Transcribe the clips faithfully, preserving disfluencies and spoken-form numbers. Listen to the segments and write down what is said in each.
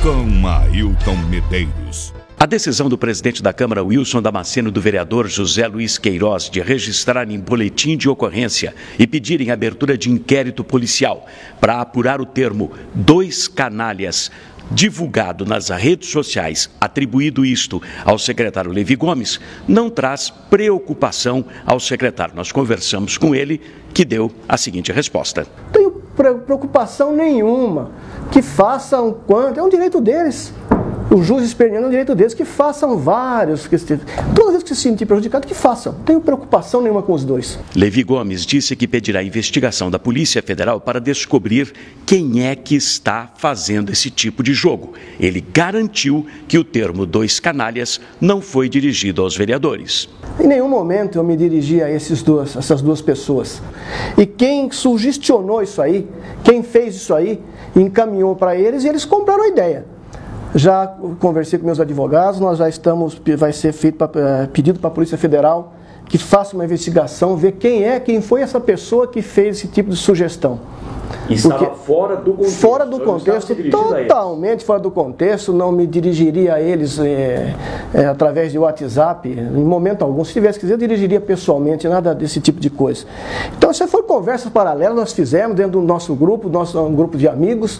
com Ailton Medeiros. A decisão do presidente da Câmara, Wilson Damasceno, e do vereador José Luiz Queiroz de registrarem boletim de ocorrência e pedirem abertura de inquérito policial para apurar o termo dois canalhas divulgado nas redes sociais, atribuído isto ao secretário Levi Gomes, não traz preocupação ao secretário. Nós conversamos com ele, que deu a seguinte resposta. Não tenho preocupação nenhuma, que façam quanto, é um direito deles. O jus esperneando é um direito deles, que façam vários, que, toda vez que se sentir prejudicado, que façam. Não tenho preocupação nenhuma com os dois. Levi Gomes disse que pedirá a investigação da Polícia Federal para descobrir quem é que está fazendo esse tipo de jogo. Ele garantiu que o termo dois canalhas não foi dirigido aos vereadores. Em nenhum momento eu me dirigi a esses duas, essas duas pessoas. E quem sugestionou isso aí, quem fez isso aí, encaminhou para eles e eles compraram a ideia. Já conversei com meus advogados, nós já estamos, vai ser feito pra, pedido para a Polícia Federal que faça uma investigação, ver quem é, quem foi essa pessoa que fez esse tipo de sugestão. E estava fora do contexto. Fora do contexto, totalmente fora do contexto, não me dirigiria a eles é, é, através de WhatsApp, em momento algum. Se tivesse que dizer, eu dirigiria pessoalmente, nada desse tipo de coisa. Então, isso foi conversas paralelas, nós fizemos dentro do nosso grupo, nosso um grupo de amigos,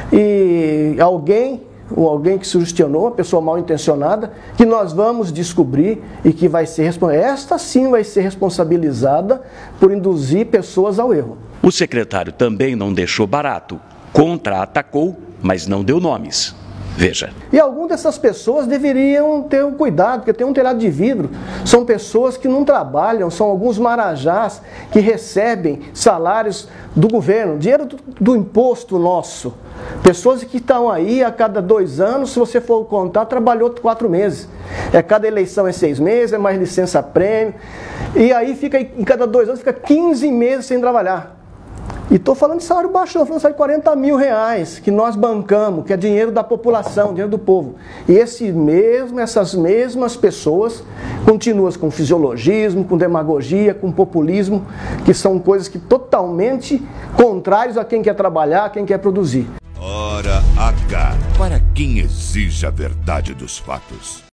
e alguém... ou alguém que sugestionou, uma pessoa mal intencionada, que nós vamos descobrir e que vai ser esta sim vai ser responsabilizada por induzir pessoas ao erro. O secretário também não deixou barato, contra-atacou, mas não deu nomes. Veja. E algumas dessas pessoas deveriam ter um cuidado, porque tem um telhado de vidro. São pessoas que não trabalham, são alguns marajás que recebem salários do governo, dinheiro do, do imposto nosso. Pessoas que estão aí a cada dois anos, se você for contar, trabalhou quatro meses. É cada eleição é seis meses, é mais licença-prêmio. E aí fica, em cada dois anos, fica quinze meses sem trabalhar. E estou falando de salário baixo, estou falando de salário de quarenta mil reais, que nós bancamos, que é dinheiro da população, dinheiro do povo. E esse mesmo, essas mesmas pessoas continuam com fisiologismo, com demagogia, com populismo, que são coisas que totalmente contrárias a quem quer trabalhar, a quem quer produzir. Hora H, para quem exige a verdade dos fatos.